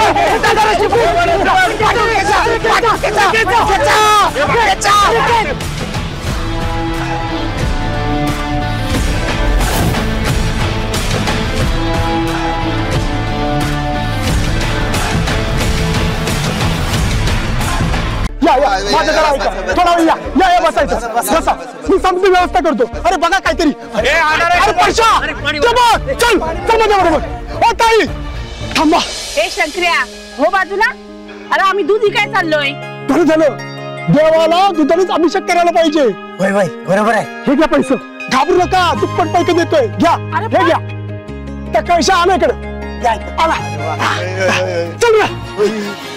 थोडा वेळ या बसायचं बसा मी समजून व्यवस्था करतो अरे बघा काहीतरी अरे पैसा चल चल माझ्या बरोबर ओ ताई थांबा ए शंकर्या हो बाजूला अरे आम्ही दूध विकाय चाललोय बरं झालं देवाला दुधानेच अभिषेक करायला पाहिजे होय होय बरोबर आहे हे घ्या पैसे घाबरू नका दुप्पट पैसे देतोय घ्या हे घ्या त्या कैशा आला इकडे आला चल रे